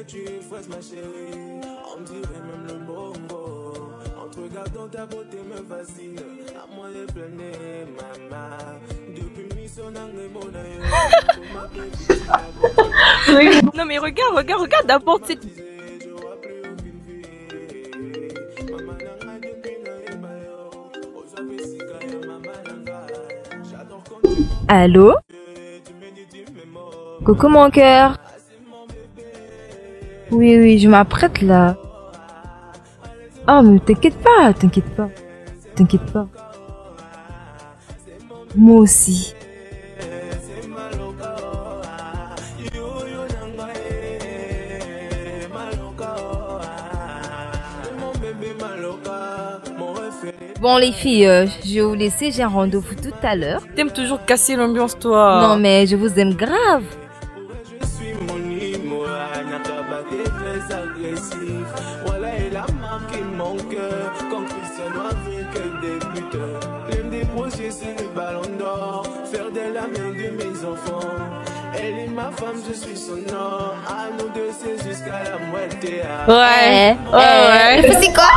tu es fraise ma chérie. On dirait même le bongo. En te regardant ta beauté me fascine. À moi les planer, maman. Depuis mission Non mais regarde d'abord cette... Allô? Coucou mon cœur. Oui, je m'apprête là. Oh mais t'inquiète pas. Moi aussi. Bon les filles, je vais vous laisser, j'ai un rendez-vous tout à l'heure. T'aimes toujours casser l'ambiance toi. Non mais je vous aime grave. Je suis mon limo, Nakabate très agressif. Voilà, il a marqué mon cœur. Comme Cristiano avec des buteurs. L'un des projets, c'est le ballon d'or. Faire de la main de mes enfants. Elle est ma femme, je suis son homme. À nous deux, c'est jusqu'à la moitié. Ouais. C'est quoi?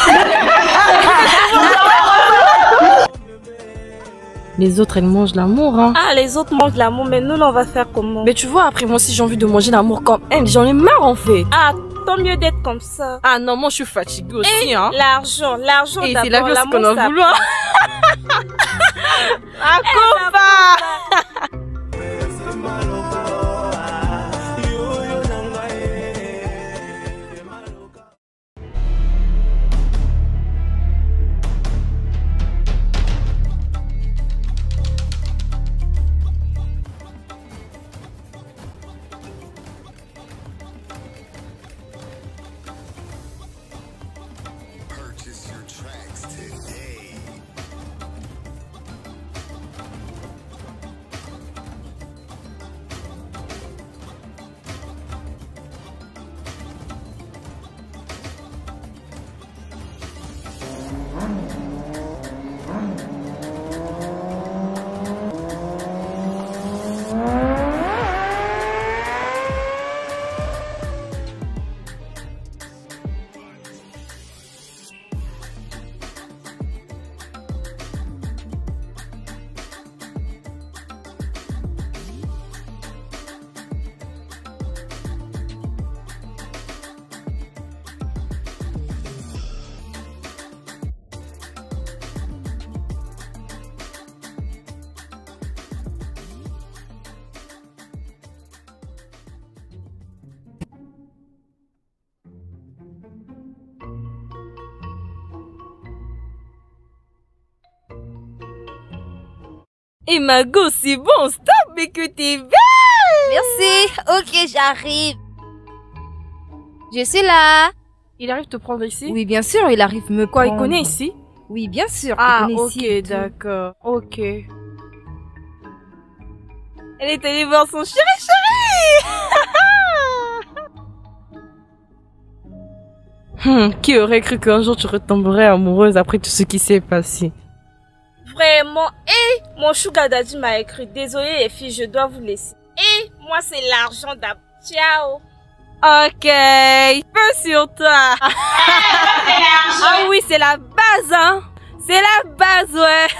Les autres, elles mangent l'amour, hein. Ah, les autres mangent l'amour, mais nous, on va faire comment? Mais tu vois, après, moi aussi, j'ai envie de manger l'amour comme elle. J'en ai marre, en fait. Ah, tant mieux d'être comme ça. Ah non, moi, je suis fatiguée aussi, hein. L'argent Et d'abord, c'est la violence qu'on a ça voulu, hein. Ah, compa! Purchase your tracks today. Et ma go, c'est bon, stop, mais que t'es belle! Merci. Ok, j'arrive. Je suis là. Il arrive te prendre ici? Oui, bien sûr, il arrive me Quoi, prendre. il connaît ici? Oui, bien sûr. Ah, il connaît ok, ici et tout. d'accord. Ok. Elle est allée voir son chéri! Qui aurait cru qu'un jour tu retomberais amoureuse après tout ce qui s'est passé? Vraiment, mon sugar daddy m'a écrit. Désolée les filles, je dois vous laisser. Moi c'est l'argent d'abord. Ciao. Ok, peu sur toi. Ah oui, c'est la base, hein. C'est la base, ouais.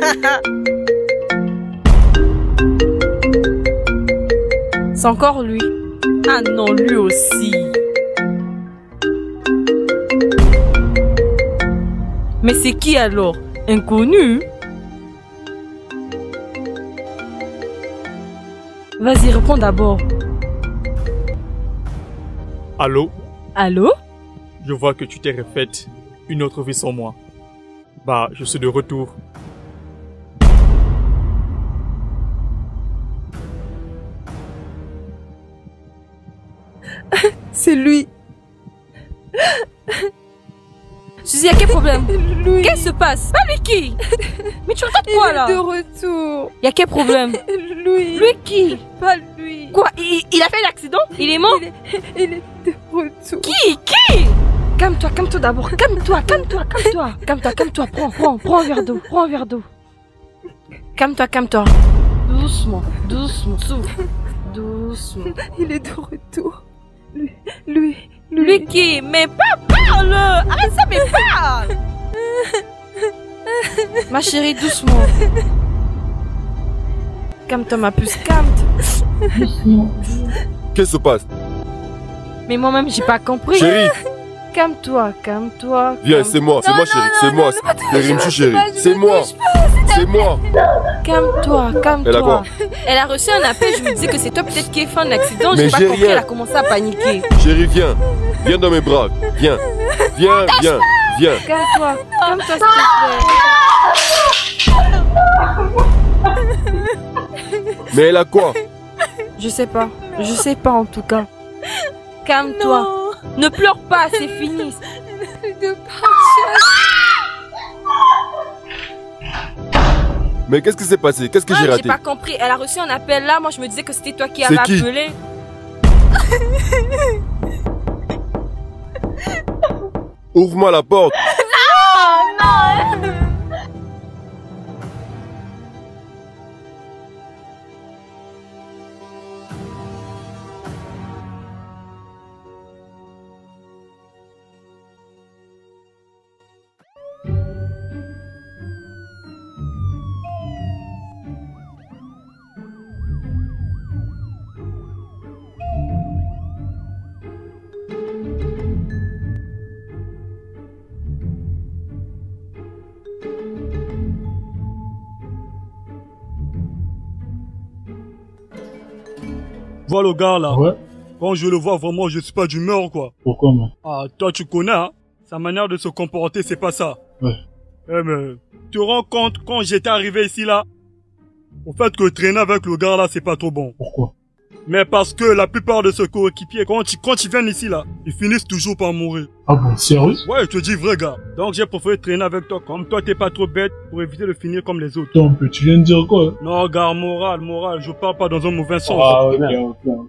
C'est encore lui. Ah non, lui aussi. Mais c'est qui alors? Inconnu? Vas-y, réponds d'abord. Allô? Allô? Je vois que tu t'es refaite une autre vie sans moi. Bah, je suis de retour. C'est lui. Suzy, y'a quel problème? Lui. Qu'est-ce qui se passe? Pas lui qui? Mais tu regardes quoi là? Il est de retour. Y'a quel problème? Lui. Lui qui? Pas lui. Quoi? Il a fait l'accident? Il est mort? Il est de retour. Qui? Calme-toi d'abord. Calme-toi. Prends un verre d'eau. Calme-toi. Doucement. Souffle. Doucement. Il est de retour. Lui. Lui qui? Mais parle! Arrête ça, mais parle! Ma chérie, doucement. Calme-toi, ma puce, calme-toi. Qu'est-ce qui se passe? Mais moi-même, j'ai pas compris. Chérie, Calme-toi, calme-toi. viens, c'est moi, chérie, c'est moi. Rimchou, chérie, c'est moi. C'est moi. Calme-toi, Elle a quoi? calme-toi. Elle a reçu un appel, je me disais que c'est toi peut-être qui a fait un accident. Mais J'ai pas j'ai compris, rien. elle a commencé à paniquer. Chérie, viens. Viens dans mes bras. Viens. Viens, viens, viens. Calme-toi, calme-toi s'il te plaît. Mais elle a quoi? Je sais pas en tout cas. Calme-toi. Ne pleure pas, c'est fini. Mais qu'est-ce qui s'est passé? Qu'est-ce que j'ai J'ai raté? pas compris, elle a reçu un appel là, moi je me disais que c'était toi qui C'est avais qui? appelé. Ouvre-moi la porte. Vois le gars là. Ouais. Quand je le vois vraiment, je suis pas d'humeur quoi. Pourquoi, moi? Ah, toi tu connais, hein. Sa manière de se comporter, c'est pas ça. Ouais. Eh mais, tu te rends compte quand j'étais arrivé ici là, au fait que traîner avec le gars là, c'est pas trop bon. Pourquoi? Mais parce que la plupart de ce coéquipiers, quand ils viennent ici là, ils finissent toujours par mourir. Ah bon, sérieux? Ouais, je te dis vrai gars. Donc j'ai préféré traîner avec toi, comme toi t'es pas trop bête, pour éviter de finir comme les autres. Attends un peu, tu viens de dire quoi? Non gars, moral, je parle pas dans un mauvais sens. Ah, ok.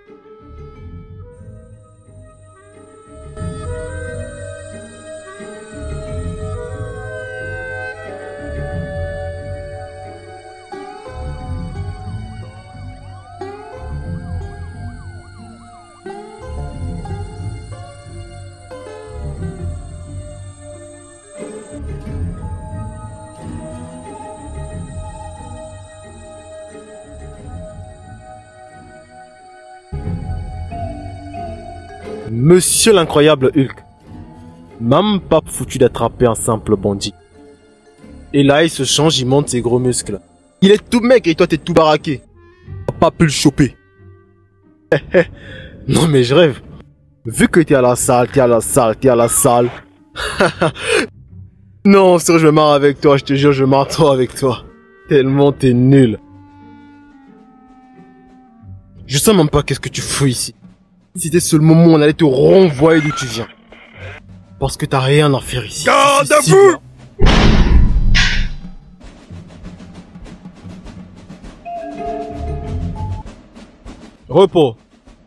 Monsieur l'incroyable Hulk, même pas foutu d'attraper un simple bandit. Et là, il se change, il monte ses gros muscles. Il est tout mec et toi t'es tout baraqué. T'as pas pu le choper. Non mais je rêve. Vu que t'es à la salle. Non, sérieux, je me marre avec toi, je te jure, je me marre trop avec toi. Tellement t'es nul. Je sais même pas qu'est-ce que tu fous ici. C'était ce moment où on allait te renvoyer d'où tu viens. Parce que t'as rien à faire ici. Garde à C'est vous! Repos.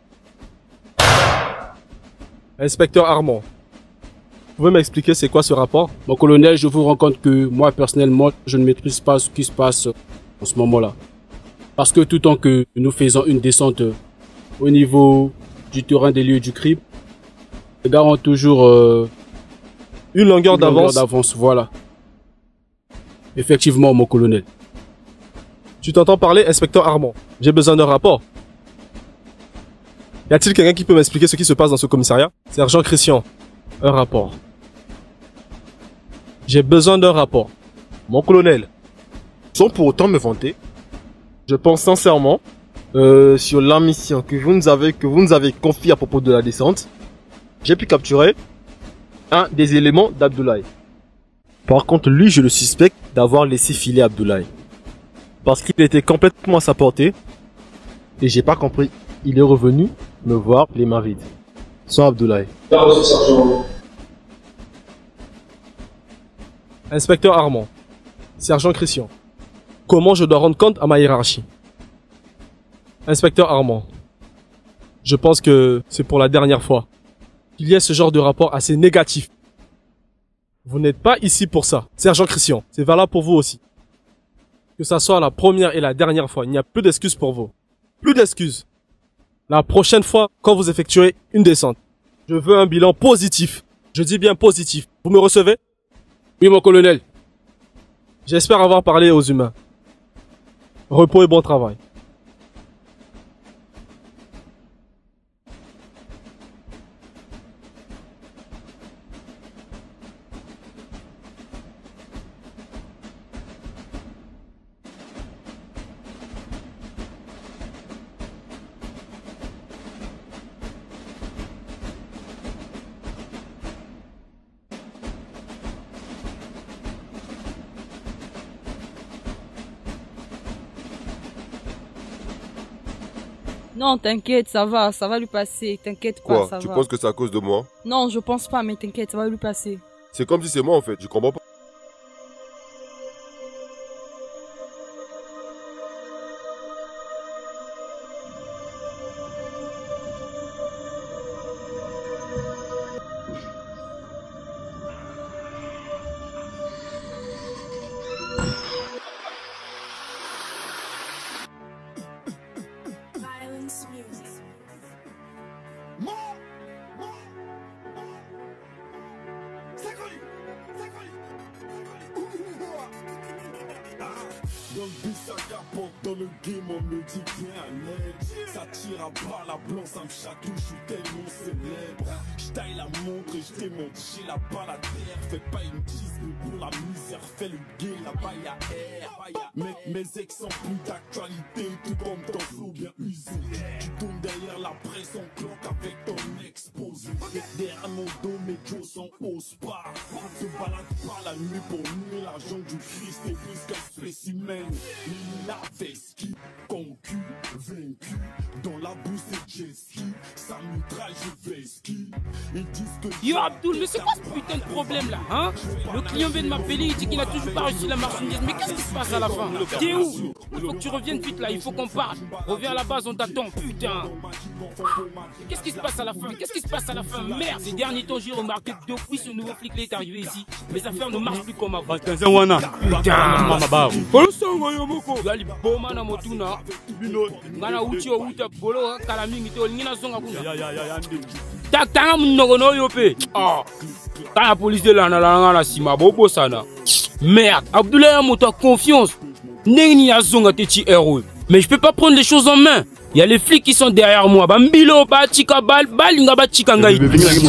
Inspecteur Armand. Vous pouvez m'expliquer c'est quoi ce rapport? Mon colonel, je vous rends compte que moi, personnellement, je ne maîtrise pas ce qui se passe en ce moment-là. Parce que tout le temps que nous faisons une descente au niveau du terrain des lieux du crime, les gars ont toujours une longueur d'avance. Voilà. Effectivement, mon colonel. Tu t'entends parler, inspecteur Armand? J'ai besoin d'un rapport. Y a-t-il quelqu'un qui peut m'expliquer ce qui se passe dans ce commissariat? Sergent Christian, un rapport. J'ai besoin d'un rapport. Mon colonel, sans pour autant me vanter, je pense sincèrement sur la mission que vous nous avez confiée à propos de la descente, j'ai pu capturer un des éléments d'Abdoulaye. Par contre, lui, je le suspecte d'avoir laissé filer Abdoulaye. Parce qu'il était complètement à sa portée. Et j'ai pas compris. Il est revenu me voir les mains vides. Sans Abdoulaye. Inspecteur Armand. Sergent Christian. Comment je dois rendre compte à ma hiérarchie? Inspecteur Armand. Je pense que c'est pour la dernière fois qu'il y ait ce genre de rapport assez négatif. Vous n'êtes pas ici pour ça. Sergent Christian, c'est valable pour vous aussi. Que ça soit la première et la dernière fois, il n'y a plus d'excuses pour vous. Plus d'excuses. La prochaine fois, quand vous effectuerez une descente, Je veux un bilan positif. Je dis bien positif. Vous me recevez? Oui, mon colonel. J'espère avoir parlé aux humains. Repos et bon travail. Non, t'inquiète, ça va lui passer. T'inquiète pas, Quoi? ça Tu va. penses que c'est à cause de moi? Non, je pense pas, mais t'inquiète, ça va lui passer. C'est comme si c'est moi en fait, je comprends pas. Dans le but, ça capote, dans le game, on me dit bien à l'aide. Ça tire à bas la blanc, ça me chatouille, je suis tellement célèbre. Je taille la montre et je démonte, j'ai la balle à terre. Fais pas une tease, mais pour la misère, fais le gay, là-bas y'a air. Mes ex sont plus d'actualité, tout comme ton flow bien usé. Tu tournes derrière la presse en cloque avec ton exposé. Derrière mon dos, mes jaws sont au spa. On se balade pas la nuit pour nuire l'argent du Christ et plus qu'un spécimen. La vesquille, concu, vaincu. Dans la boue c'est jet ski. Ça mitraille, je vais ski. Ils disent que Yo Abdul, mais c'est quoi ce putain de problème là, hein? Le client vient de m'appeler, il dit qu'il n'a toujours pas reçu la marchandise. Mais qu'est-ce qui se passe à la fin? T'es où? Il faut que tu reviennes vite là, il faut qu'on parle. Reviens à la base, on t'attend, putain. Qu'est-ce qui se passe à la fin? Qu'est-ce qui se passe à la fin? Merde, ces derniers temps j'ai remarqué que depuis ce nouveau flic là est arrivé ici, mes affaires ne marchent plus comme avant. Putain. Gali boma na motuna. Ngana uchi outa bolo kala mingi to ngina zonga kuna. Tak tanga mnogo no yope. Ah. Kana police de la na sima bobo sana. Merde, Abdoulaye moto a confiance. Nengi ya zonga techi héros. Mais je peux pas prendre les choses en main. Il y a les flics qui sont derrière moi. Bambilo ba chika bal balinga ba chika ngai.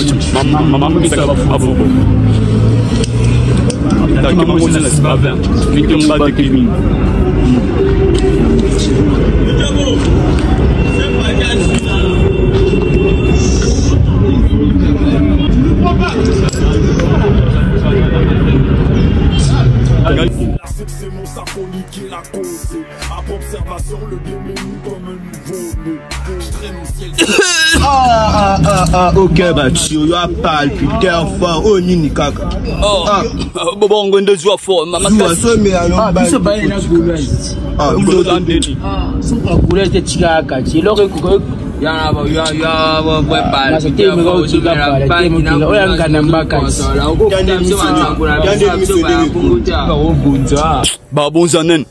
c'est mon symphonie qui l'a causé. Après observation, le bien menu comme un nouveau-né. Je traîne au ciel. Ok, bah tu as pas le putain fort, oh nini kaka. Bon, on va jouer fort, maman. Mais alors, tu sais pas, il y a un goulot. Goulot d'Andeni. C'est un goulot de Tigaka, tu l'aurais coupé. Ya babonzanen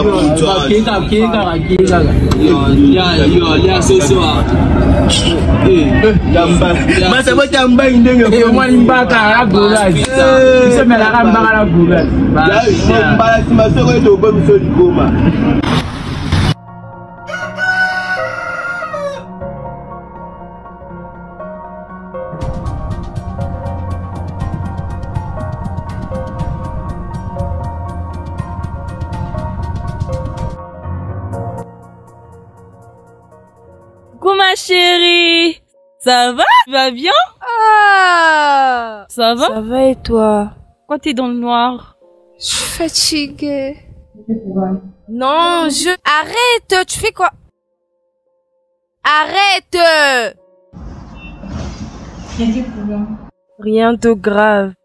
Coucou ma chérie, ça va? Tu vas bien? Ah! Ça va? Ça va et toi? Pourquoi t'es dans le noir? Je suis fatiguée. Non, Arrête! Tu fais quoi? Arrête! Rien de grave.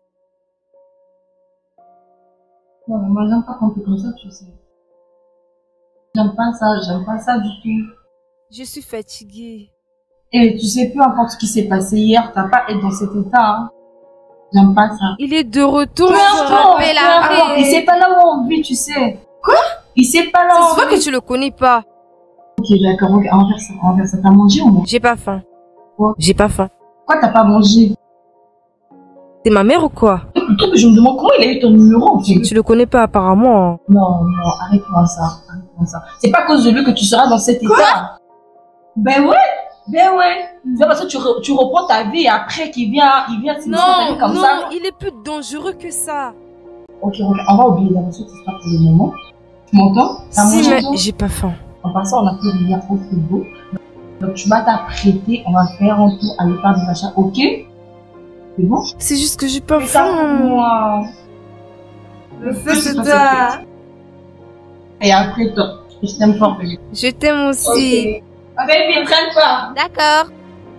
Non, moi j'aime pas quand t'es comme ça, tu sais. J'aime pas ça du tout. Je suis fatiguée. Et tu sais, peu importe ce qui s'est passé hier, t'as pas à être dans cet état, hein. J'aime pas ça. Il est de retour, peu importe. Il sait pas là où on vit, tu sais. Quoi? Il sait pas là où on vit. Ça se voit que tu le connais pas. Ok, d'accord, on va faire ça. T'as mangé ou non? J'ai pas faim. Quoi? J'ai pas faim. Pourquoi t'as pas mangé? C'est ma mère ou quoi? Plutôt que je me demande comment il a eu ton numéro en fait. Tu le connais pas apparemment. Non, non, arrête-moi ça. Arrête-moi ça. C'est pas à cause de lui que tu seras dans cet état. Ben ouais. Ben ouais. C'est parce que tu reprends ta vie et après qu'il vient s'installer comme ça. Non, il est plus dangereux que ça. Ok, on va oublier d'abord cette histoire pour le moment. Tu m'entends? Si, mais j'ai pas faim. En passant, on a plus rien au frigo. Donc tu vas t'apprêter, on va faire un tour, aller faire des achats, ok? C'est bon? C'est juste que j'ai pas faim. Moi. Le feu c'est toi. Et après toi, je t'aime fort, bébé. Je t'aime aussi. Ok. Baby, traîne pas. D'accord.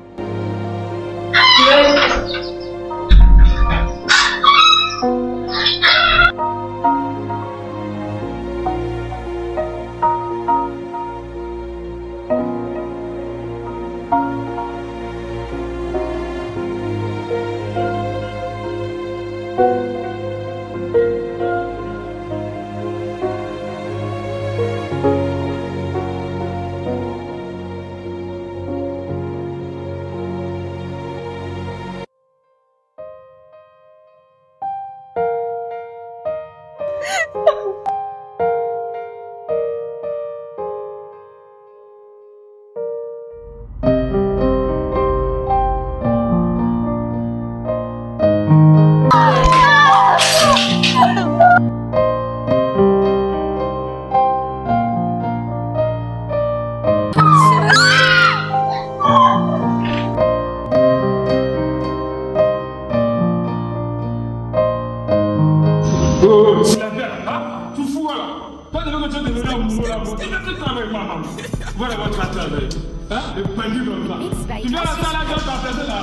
Voilà votre affaire. Hein? Le pendu comme ça. Tu viens à la salle à faire passer là.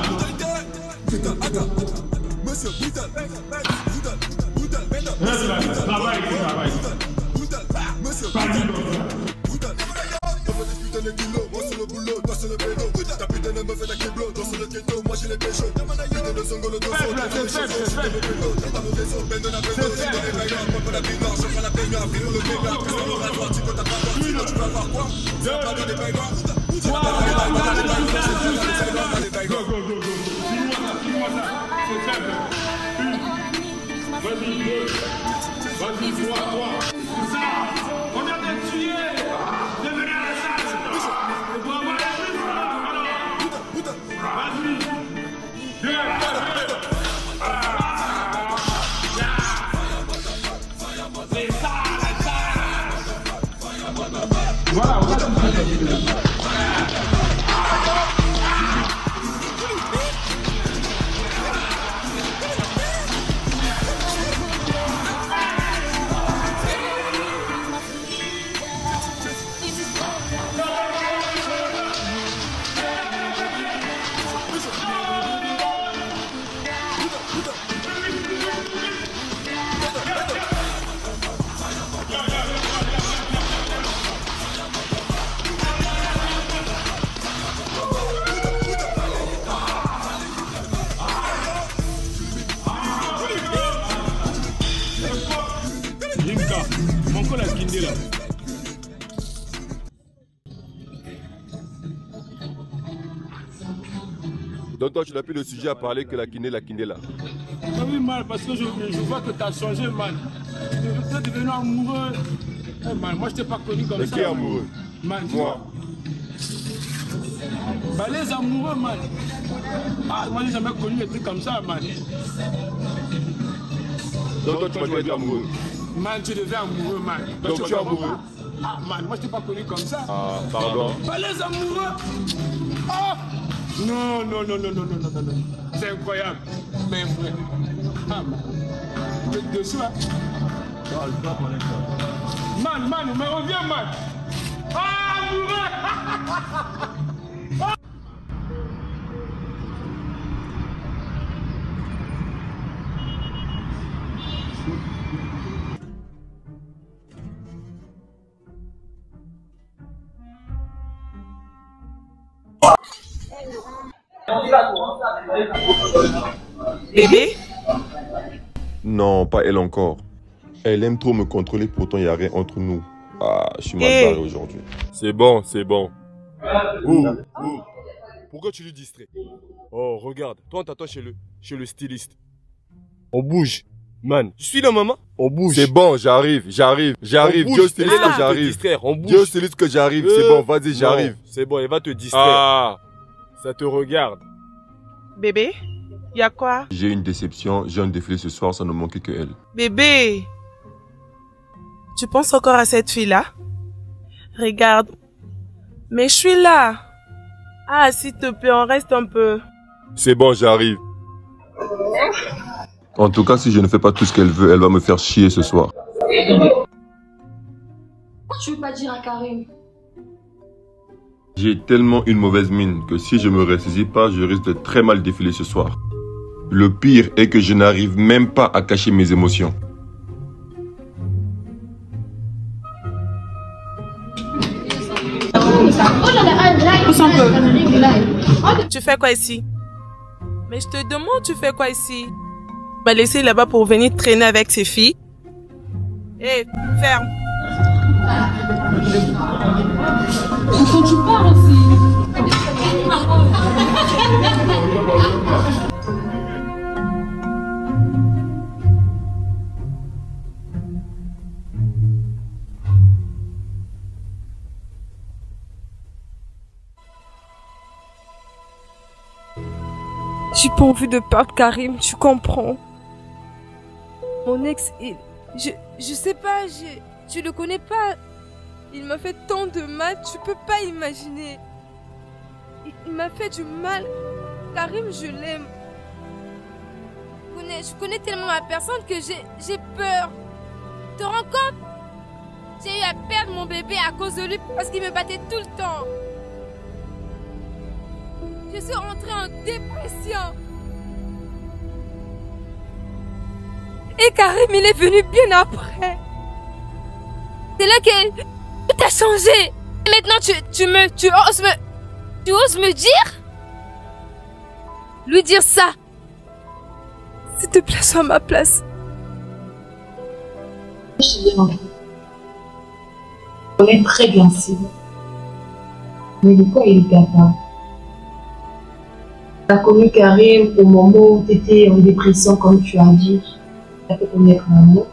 Monsieur Boudal. Travail. Monsieur pendu comme ça. Le kilo, moi sur le boulot, toi sur le vélo. Ta putain de meuf est la kiblo, toi sur le keto, moi j'ai les péchos. Putain de zongo, le dos, t'as les cheveux, t'as le vélo. T'as le réseau, ben de la vélo, c'est dans les bagarres. Moi pour la baignoire, je prends la baignoire, fais le baignoire. Qu'est-ce qu'on aura droit, tu peux t'as pas droit, sinon tu vas voir quoi? Tu vas pas dans les baignoires. Tu vas pas dans les baignoires. Go. Dis-moi ça, c'est simple. Vas-y, deux. Vas-y, trois. C'est ça, on a des tués. Devenez à la salle. Voilà, on va Donc toi tu n'as plus de sujet à parler que la kiné là. Ah oui man, parce que je vois que tu as changé man. Tu es devenu amoureux. Hey, man, moi je t'ai pas connu comme mais ça. Qui est amoureux? Man, moi. Bah les amoureux man. Ah moi j'ai jamais connu des trucs comme ça man. Donc toi tu m'as dit être amoureux. Man tu deviens amoureux man. Donc tu es amoureux? Ah man, moi je t'ai pas connu comme ça. Ah pardon. Bah les amoureux. Ah non. C'est incroyable. Mais vrai. Ah man. Tu es dessus hein. Man, mais reviens man. Ah amoureux. Bébé? Non, pas elle encore. Elle aime trop me contrôler, pourtant il n'y a rien entre nous. Ah, je suis mal barré aujourd'hui. C'est bon. Où? Pourquoi tu lui distrais? Oh, regarde, toi on t'attend chez le styliste. On bouge. Man, tu suis là, maman? On bouge. C'est bon, j'arrive. Dis au styliste que j'arrive. Dis au styliste que j'arrive, c'est bon, vas-y, j'arrive. C'est bon, il va te distraire. Ah, ça te regarde. Bébé, y a quoi? J'ai une déception, j'ai un défilé ce soir, ça ne manquait que elle. Bébé, tu penses encore à cette fille-là? Regarde, mais je suis là. Ah, s'il te plaît, on reste un peu. C'est bon, j'arrive. En tout cas, si je ne fais pas tout ce qu'elle veut, elle va me faire chier ce soir. Tu veux pas dire à Karim? J'ai tellement une mauvaise mine que si je me ressaisis pas, je risque de très mal défiler ce soir. Le pire est que je n'arrive même pas à cacher mes émotions. Tu fais quoi ici? Mais je te demande, tu fais quoi ici? Tu m'as laissé là-bas pour venir traîner avec ces filles. Hé, ferme. Quand tu pars aussi. J'ai pas envie de perdre Karim, tu comprends. Mon ex, je sais pas, tu le connais pas. Il m'a fait tant de mal, tu peux pas imaginer. Il m'a fait du mal. Karim, je l'aime. Je connais tellement la personne que j'ai peur. Tu te rends compte? J'ai eu à perdre mon bébé à cause de lui parce qu'il me battait tout le temps. Je suis rentrée en dépression. Et Karim, il est venu bien après. C'est là que tout a changé. Et maintenant, tu oses me dire? Lui dire ça. S'il te plaît, sois à ma place. Je connais très bien Sylvie. Mais de quoi il est capable? Tu as connu Karim au moment où tu étais en dépression, comme tu as dit. Tu as fait connaître mon mot.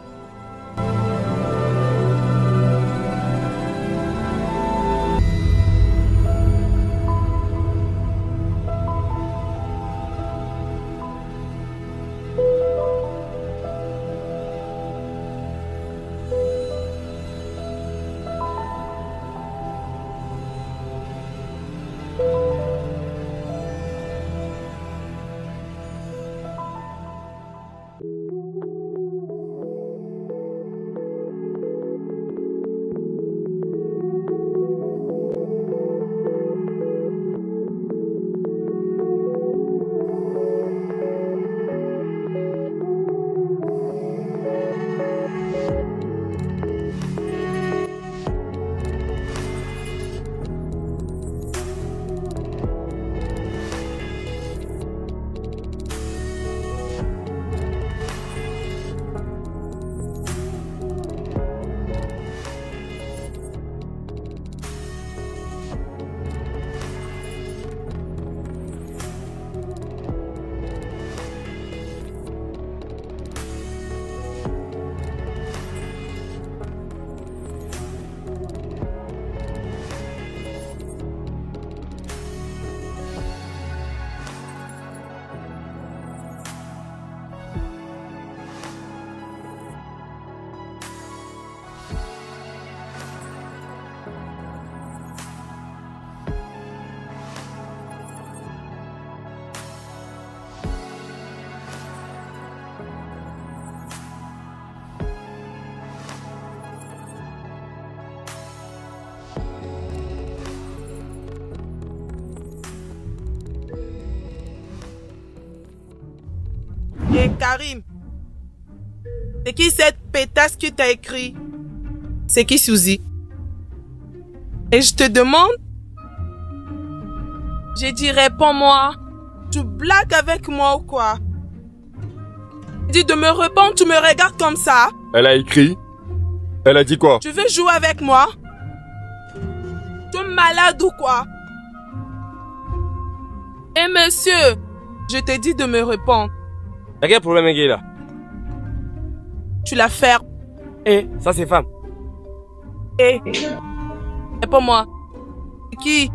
Et Karim, c'est qui cette pétasse que t'as écrit? C'est qui Suzy? Et je te demande? J'ai dit réponds-moi. Tu blagues avec moi ou quoi? Dis de me répondre, tu me regardes comme ça. Elle a écrit? Elle a dit quoi? Tu veux jouer avec moi? Tu es malade ou quoi? Eh monsieur, je t'ai dit de me répondre. Y'a quel problème, gay, là? Tu la fermes. Eh, ça c'est femme. Eh, réponds-moi. Qui?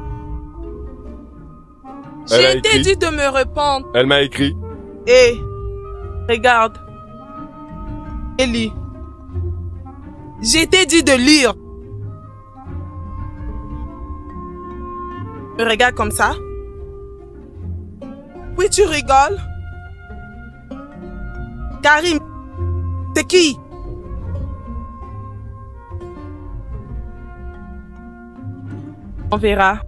J'ai été dit de me répondre. Elle m'a écrit. Eh, regarde. Ellie. J'ai été dit de lire. Me regarde comme ça. Oui, tu rigoles. Karim, c'est qui? On verra.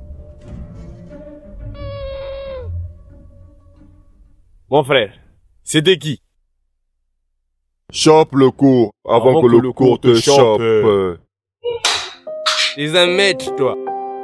Mon frère, c'était qui? Chope le cours avant que le cours te chope. T'es un maître, toi.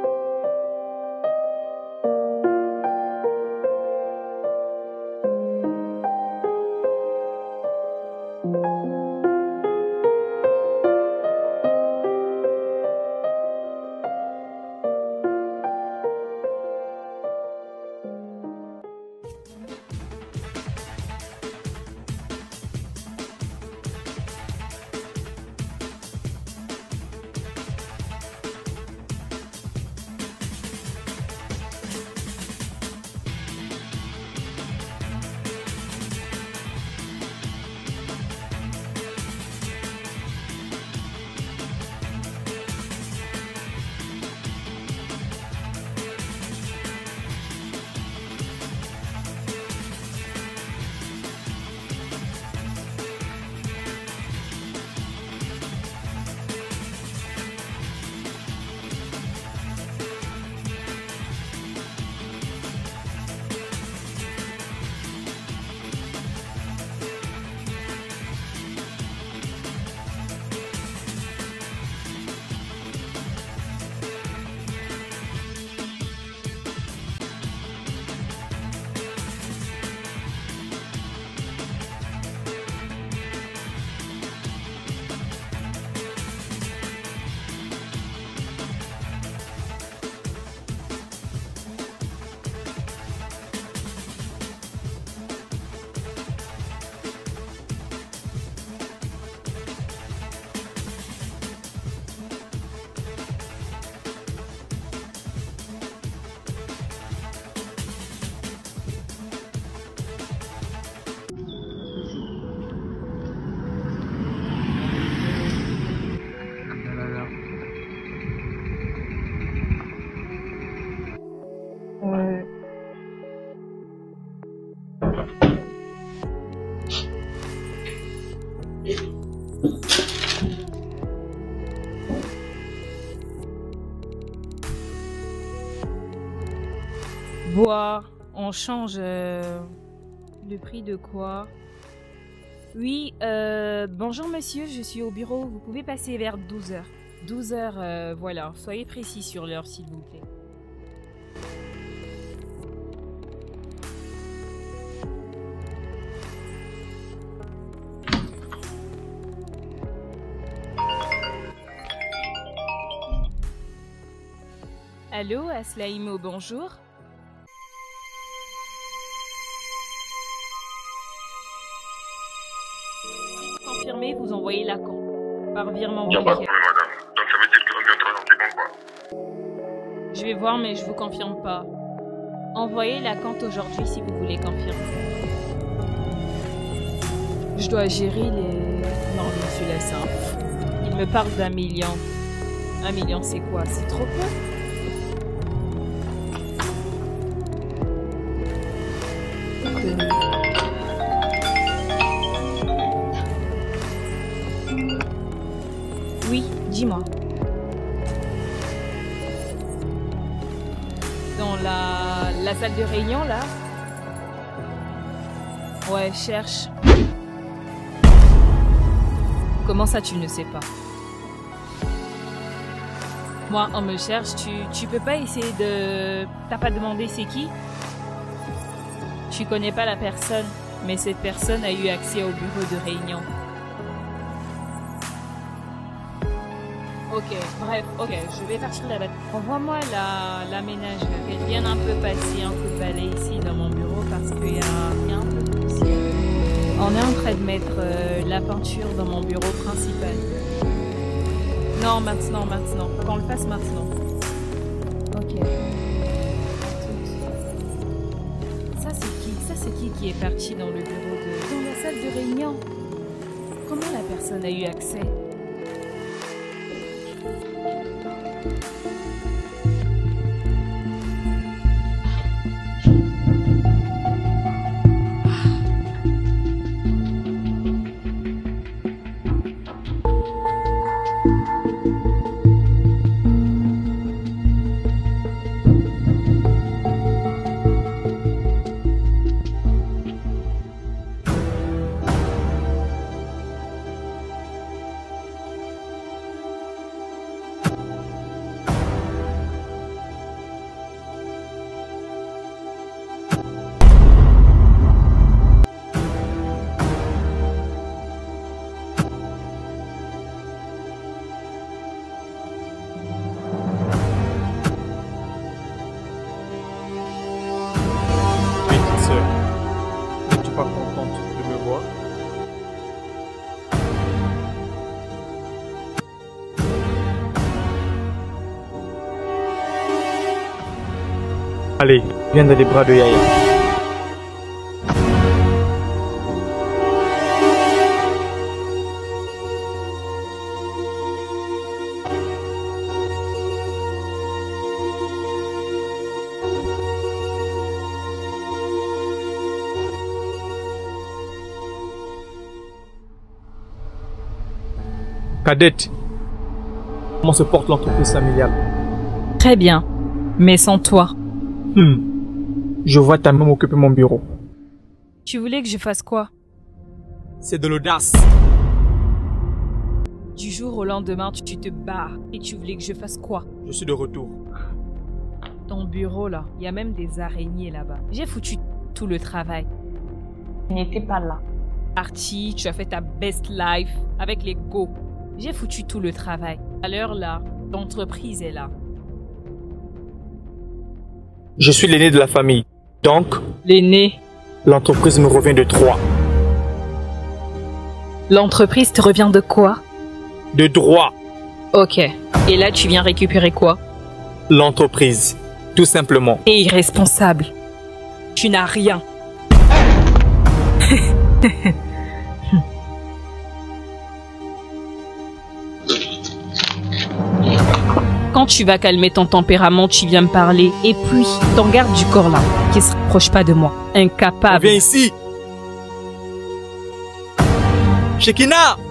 Bois, on change le prix de quoi? Oui, bonjour monsieur, je suis au bureau, vous pouvez passer vers 12h. 12h, voilà, soyez précis sur l'heure s'il vous plaît. Allô, Aslaimo, bonjour. Confirmez, vous envoyez la compte par virement bancaire. Madame. Donc ça veut dire qu'on viendra dans tes banques, quoi. Je vais voir, mais je vous confirme pas. Envoyez la compte aujourd'hui si vous voulez confirmer. Je dois gérer les... Non, monsieur Lassin. Il me parle d'1 million. 1 million, c'est quoi? C'est trop peu? Oui, dis-moi. Dans la salle de réunion, là? Ouais, cherche. Comment ça, tu ne sais pas? Moi, on me cherche, tu peux pas essayer de... T'as pas demandé c'est qui? Tu connais pas la personne, mais cette personne a eu accès au bureau de réunion. Ok, bref, ok, je vais partir là-bas. Envoie-moi la ménagère, qu'elle vienne un peu passer un coup de balai ici dans mon bureau parce qu'il y a un peu de poussière. On est en train de mettre la peinture dans mon bureau principal. Non, maintenant. Qu'on le fasse maintenant. Ok. Ça c'est qui est parti dans le bureau dans la salle de réunion? Comment la personne a eu accès? Allez, viens dans les bras de Yaya. Cadette, comment se porte l'entreprise familiale? Très bien, mais sans toi. Je vois ta main occuper mon bureau. Tu voulais que je fasse quoi? C'est de l'audace. Du jour au lendemain, tu te barres. Et tu voulais que je fasse quoi? Je suis de retour. Ton bureau là, il y a même des araignées là-bas. J'ai foutu tout le travail. Tu n'étais pas là. Parti, tu as fait ta best life avec les go. J'ai foutu tout le travail. À l'heure là, l'entreprise est là. Je suis l'aîné de la famille. Donc, l'aîné. L'entreprise me revient de 3. L'entreprise te revient de quoi? De droit. Ok. Et là, tu viens récupérer quoi? L'entreprise. Tout simplement. Et irresponsable. Tu n'as rien. Quand tu vas calmer ton tempérament, tu viens me parler. Et puis, ton garde du corps là, qui se rapproche pas de moi. Incapable. Viens ici. Shekina!